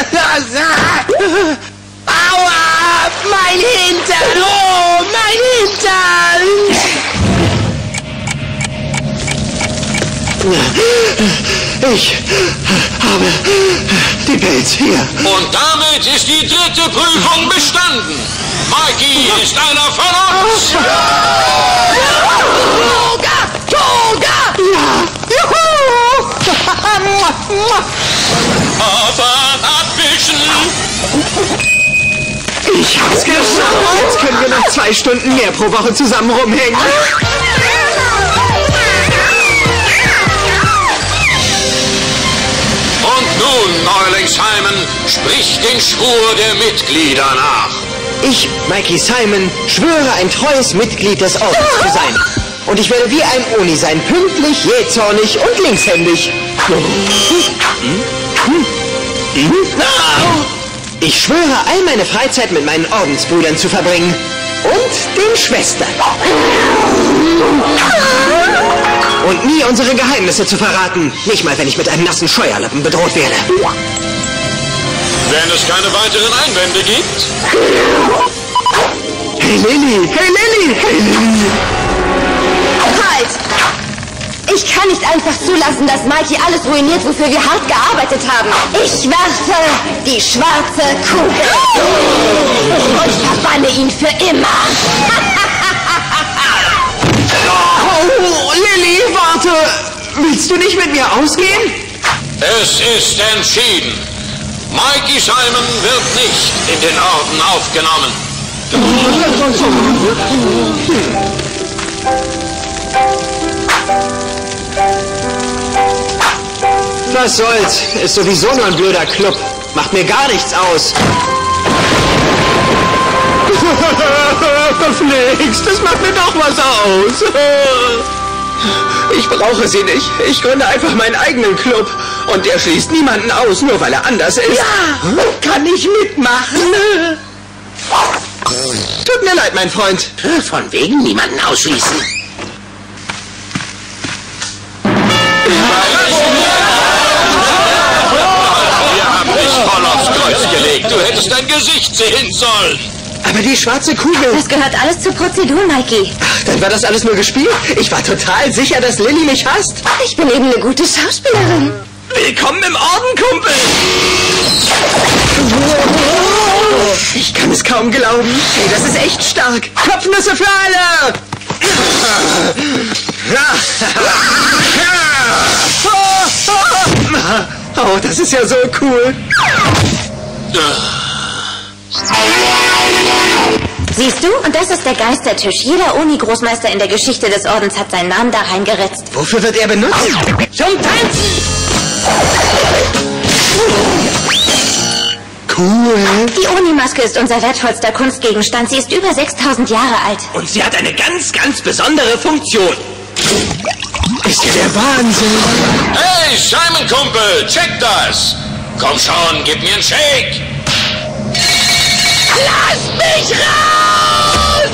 Aua! Mein Hintern! Oh, mein Hintern! Ich habe die Pilz hier. Und damit ist die dritte Prüfung bestanden. Mikey ist einer von uns. Toga! Ja! Juhu! Aber abwischen. Ich hab's geschafft! Jetzt können wir noch 2 Stunden mehr pro Woche zusammen rumhängen. Und nun, Neuling Simon, sprich den Schwur der Mitglieder nach. Ich, Mikey Simon, schwöre, ein treues Mitglied des Ordens zu sein. Und ich werde wie ein Oni sein, pünktlich, jähzornig und linkshändig. Ich schwöre, all meine Freizeit mit meinen Ordensbrüdern zu verbringen. Und den Schwestern. Und nie unsere Geheimnisse zu verraten. Nicht mal, wenn ich mit einem nassen Scheuerlappen bedroht werde. Wenn es keine weiteren Einwände gibt. Hey Lilly! Hey Lilly! Hey Lilly! Halt! Ich kann nicht einfach zulassen, dass Mikey alles ruiniert, wofür wir hart gearbeitet haben. Ich werfe die schwarze Kugel und verbanne ihn für immer. Oh, Lilly, warte! Willst du nicht mit mir ausgehen? Es ist entschieden. Mikey Simon wird nicht in den Orden aufgenommen. Was soll's? Ist sowieso nur ein blöder Club. Macht mir gar nichts aus. Nix, das macht mir doch was aus. Ich brauche sie nicht. Ich gründe einfach meinen eigenen Club. Und der schließt niemanden aus, nur weil er anders ist. Ja, kann ich mitmachen? Tut mir leid, mein Freund. Von wegen niemanden ausschließen. Wir haben dich voll aufs Kreuz gelegt. Du hättest dein Gesicht sehen sollen. Aber die schwarze Kugel... Das gehört alles zur Prozedur, Mikey. Ach, dann war das alles nur gespielt? Ich war total sicher, dass Lilly mich hasst. Ich bin eben eine gute Schauspielerin. Willkommen im Orden, Kumpel! Ich kann es kaum glauben. Hey, das ist echt stark. Kopfnüsse für alle! Oh, das ist ja so cool. Siehst du? Und das ist der Geistertisch. Jeder Oni-Großmeister in der Geschichte des Ordens hat seinen Namen da reingeritzt. Wofür wird er benutzt? Zum Tanzen! Cool. Die Oni-Maske ist unser wertvollster Kunstgegenstand. Sie ist über 6000 Jahre alt. Und sie hat eine ganz, ganz besondere Funktion. Ist ja der Wahnsinn. Hey, Simon Kumpel, check das. Komm schon, gib mir einen Shake. Lass mich raus!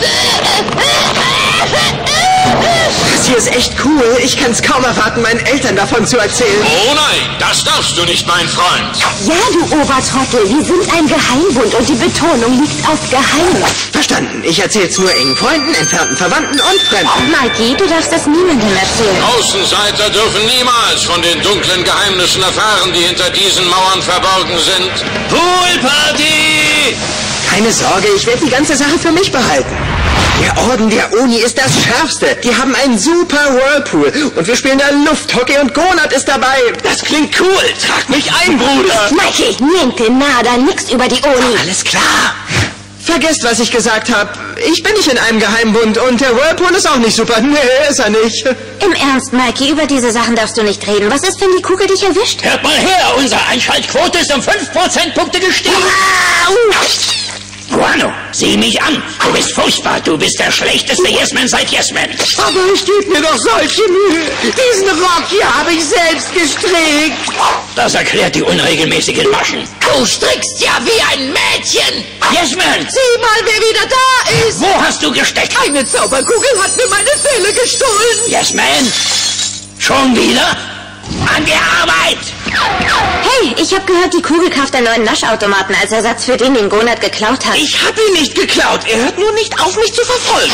Das hier ist echt cool. Ich kann es kaum erwarten, meinen Eltern davon zu erzählen. Oh nein, das darfst du nicht, mein Freund. Ja, du Obertrottel, wir sind ein Geheimbund und die Betonung liegt auf Geheim. Verstanden. Ich erzähl's nur engen Freunden, entfernten Verwandten und Fremden. Mikey, du darfst es niemandem erzählen. Außenseiter dürfen niemals von den dunklen Geheimnissen erfahren, die hinter diesen Mauern verborgen sind. Poolparty! Keine Sorge, ich werde die ganze Sache für mich behalten. Der Orden der Oni ist das Schärfste. Die haben einen super Whirlpool. Und wir spielen da Lufthockey und Gonat ist dabei. Das klingt cool. Trag mich ein, Bruder. Mikey, niente nada, nix über die Oni. Alles klar. Vergesst, was ich gesagt habe. Ich bin nicht in einem Geheimbund und der Whirlpool ist auch nicht super. Nee, ist er nicht. Im Ernst, Mikey, über diese Sachen darfst du nicht reden. Was ist, wenn die Kugel dich erwischt? Hört mal her, unsere Einschaltquote ist um 5 Prozentpunkte gestiegen. Guano, sieh mich an. Du bist furchtbar. Du bist der schlechteste Yes-Man seit Yes-Man. Aber ich gebe mir doch solche Mühe. Diesen Rock hier habe ich selbst gestrickt. Das erklärt die unregelmäßigen Maschen. Du strickst ja wie ein Mädchen. Yes-Man! Sieh mal, wer wieder da ist. Wo hast du gesteckt? Eine Zauberkugel hat mir meine Seele gestohlen. Yes-Man! Schon wieder? An die Arbeit! Hey, ich habe gehört, die Kugel kauft einen neuen Naschautomaten als Ersatz für den Gonad geklaut hat. Ich habe ihn nicht geklaut. Er hört nur nicht auf, mich zu verfolgen.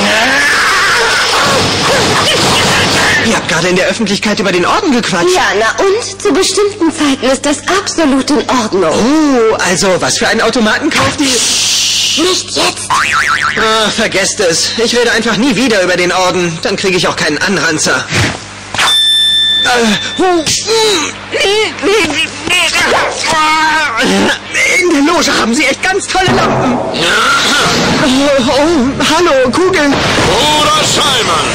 Ihr habt gerade in der Öffentlichkeit über den Orden gequatscht. Ja, na und? Zu bestimmten Zeiten ist das absolut in Ordnung. Oh, also, was für einen Automaten kauft ihr? Nicht jetzt. Ah, vergesst es. Ich rede einfach nie wieder über den Orden. Dann kriege ich auch keinen Anranzer. In der Loge haben sie echt ganz tolle Lampen. Oh, hallo, Kugel. Bruder Simon!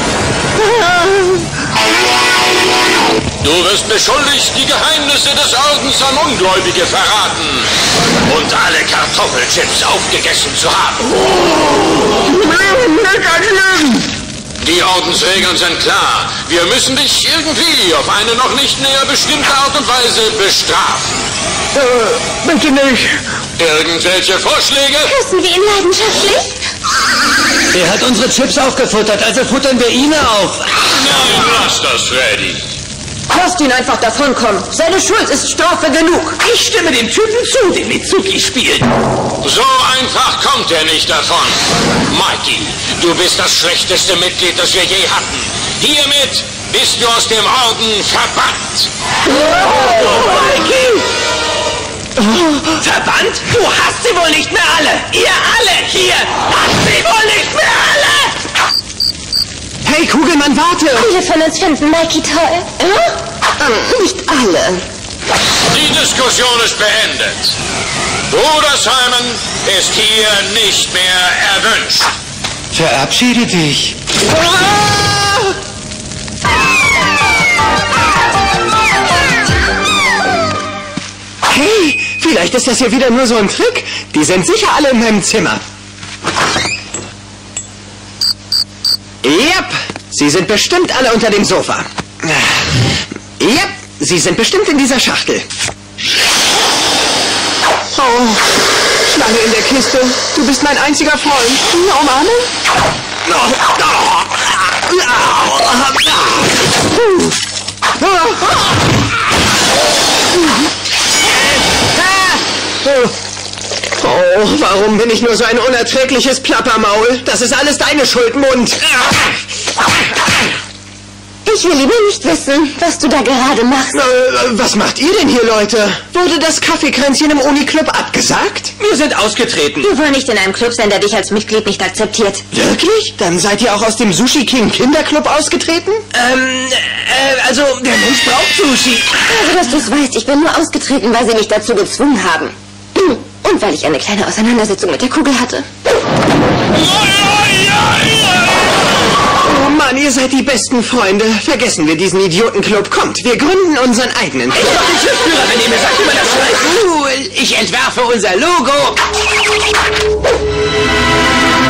Du wirst beschuldigt, die Geheimnisse des Ordens an Ungläubige verraten und alle Kartoffelchips aufgegessen zu haben. Die Ordensregeln sind klar. Wir müssen dich irgendwie auf eine noch nicht näher bestimmte Art und Weise bestrafen. Bitte nicht. Irgendwelche Vorschläge? Küssen wir ihn leidenschaftlich? Er hat unsere Chips aufgefuttert, also futtern wir ihn auf. Nein, lass das, Freddy. Lasst ihn einfach davonkommen. Seine Schuld ist Strafe genug. Ich stimme dem Typen zu, den Mitsuki spielt. So einfach kommt er nicht davon. Mikey, du bist das schlechteste Mitglied, das wir je hatten. Hiermit bist du aus dem Orden verbannt. Mikey! Verbannt? Du hast sie wohl nicht mehr alle! Ihr alle hier habt sie wohl nicht mehr alle! Hey, Kugelmann, warte! Viele von uns finden Mikey toll. Nicht alle. Die Diskussion ist beendet. Bruder Simon ist hier nicht mehr erwünscht. Verabschiede dich. Hey, vielleicht ist das hier wieder nur so ein Trick. Die sind sicher alle in meinem Zimmer. Yep, sie sind bestimmt alle unter dem Sofa. Yep, sie sind bestimmt in dieser Schachtel. Oh, Schlange in der Kiste. Du bist mein einziger Freund. Eine Umarmung? Oh, warum bin ich nur so ein unerträgliches Plappermaul? Das ist alles deine Schuld, Mund. Ich will lieber nicht wissen, was du da gerade machst. Was macht ihr denn hier, Leute? Wurde das Kaffeekränzchen im Uni-Club abgesagt? Wir sind ausgetreten. Wir wollen nicht in einem Club sein, der dich als Mitglied nicht akzeptiert. Wirklich? Dann seid ihr auch aus dem Sushi King Kinderclub ausgetreten? Also, der Mensch braucht Sushi. Also, dass du es weißt, ich bin nur ausgetreten, weil sie mich dazu gezwungen haben. Und weil ich eine kleine Auseinandersetzung mit der Kugel hatte. Oh Mann, ihr seid die besten Freunde. Vergessen wir diesen Idiotenclub. Kommt, wir gründen unseren eigenen Club. Ich bin doch der Schiffführer, wenn ihr mir sagt, wie man das schreibt. Ich entwerfe unser Logo.